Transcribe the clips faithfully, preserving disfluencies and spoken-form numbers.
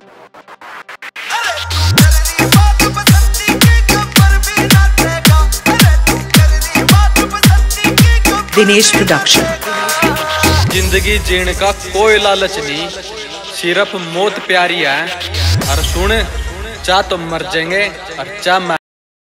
दिनेश प्रोडक्शन। जिंदगी जीने का कोई लालच नहीं, सिर्फ मौत प्यारी है। और सुन, चाह तो मर जाएंगे और चाह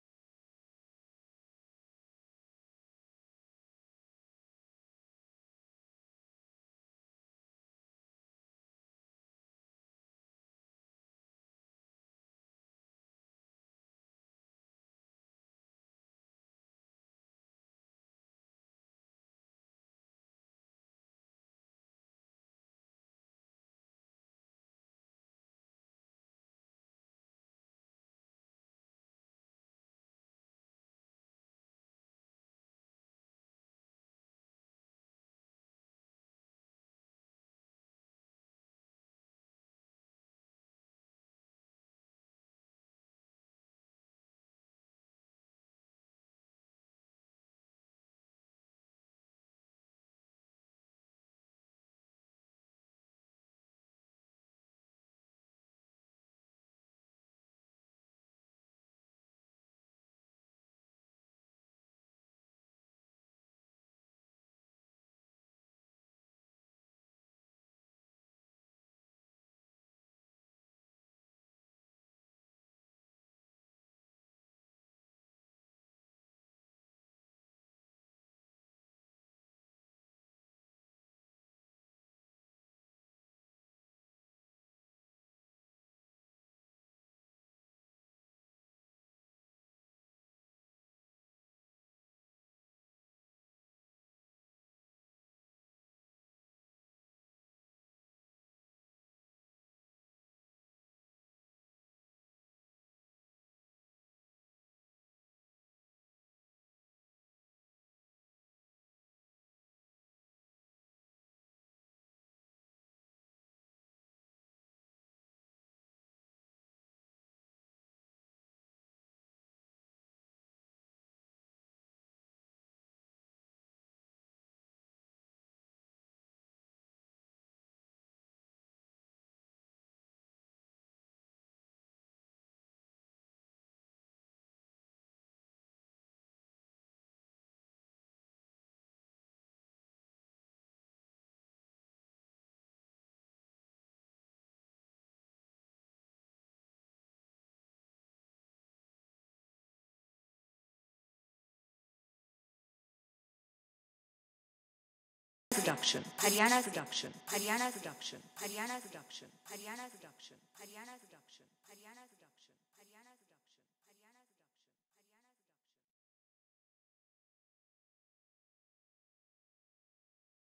Production. Haryana Production. Haryana Production. Haryana Production. Haryana Production. Haryana Production. Haryana Production.